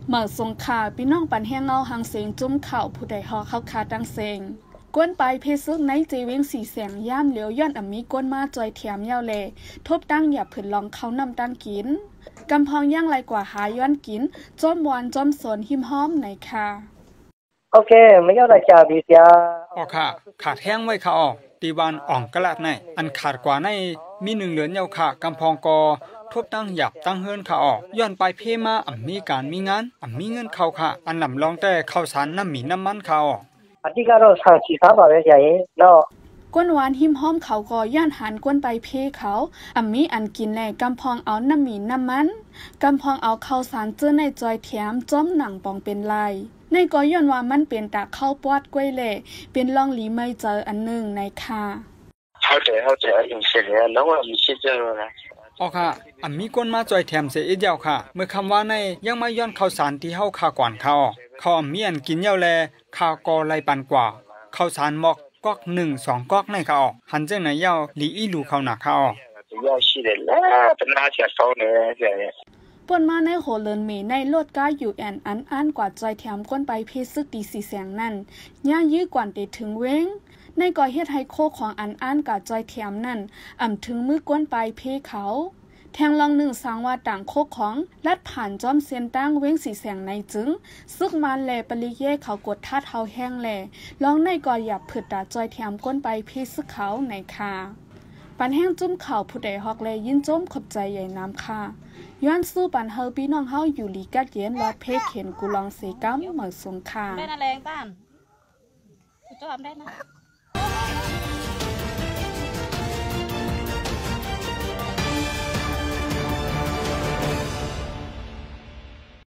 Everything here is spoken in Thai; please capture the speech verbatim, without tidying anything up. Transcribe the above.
เหมือสงขาพี่น้องปันแห้งเงาหางเสียงจุ้มเข่าผู้ใดหอเข้าคาดังเสียงกวนไปเพซึกในเจวิงสีแสงย่ามเหลียวย้อนอ่ำมีกวนมาจอยแถมยาวเลทบตั้งอย่าผืนลองเขานำตั้งกินกำพองย่างไรกว่าหาย้อนกินจอมวานจอมสนหิมห้อมไหนค่ะโอเคไม่ยอดจ่าบีเสียอ๋อค่ะขาดแห้งไว้ค่ะอ๋อตีวันอ่องกระลาดในอันขาดกว่าในมีหนึ่งเหลือนเยาค่ะกำพองกอทบตั้งหยับตั้งเฮินค่ะออกย้อนไปเพมาอ่ำมีการมีงานอ่ำมีเงินเข้าค่ะอันนำลองแต่เข้าสารน้ำหมีน้ำมันค่ะออกอันที่ก็เราสั่งสีฟ้าแบบใหญ่เนาะกวนหวานหิมห้อมเขาก็ย่านหันกวนไปเพเขาอ่ำมีอันกินแหล่กำพองเอาน้ำหมีน้ำมันกำพองเอาเข้าสารเจื้อในจอยแถมจ้อมหนังปองเป็นลายในก็ย้อนว่ามันเป็นตาเข้าปวดกล้วยเล่เป็นล่องหลีไม่เจออันหนึ่งในค่ะเข้าใจเข้าใจอันเสร็จแล้วน้องว่ามีชื่อเจ้านะอ๋อค่ะอ่ำมีคนมาจอยแถมเสียอีเดียวค่ะเมื่อคำว่าในยังไม่ย้อนเข้าสารที่เฮาข่าก่อนเขาเขาอ่ำมีอันกินเยาแลข่าวกอไรปันกว่าเข้าสารหมอกก๊อกหนึ่งสองก๊อกในเขาออกหันเจ้าไหนเย้าลีอีลูเขาหนักเขาออกยาชีเดแล้วเป็นน่าเสียเขาเนี่ยปนมาในโหเลินเมในโลดก้าอยู่แอนอันอันกว่าจอยแถมก้นไปเพซึกตีสีแสงนั่นย่ายื้อกว่าเตถึงเว้งในก่อเฮ็ดให้โคของอันอันกว่าจอยแถมนั่นอ่ำถึงมือก้นไปเพเขาแทงลองหนึ่งสังว่าต่างโคของลัดผ่านจอมเซียนตั้งเว้งสีแสงในจึงซึกมันแลปริเย่เขากดท่าเท้าแห้งแลลองในก่อหยับผึดตาจอยแถมก้นไปเพซึกเขาในค่ะปันแห้งจุ้มเข่าผู้ใดฮอกเลยยินจมขบใจใหญ่น้ำค่ะย้อนสู้ปันเฮาพี่น้องเฮาอยู่ลีกัดเย็นรอดเพเข็นกูลองเสกัมเหมือสงค่ะได้นะแรงต้านกูจอมได้นะ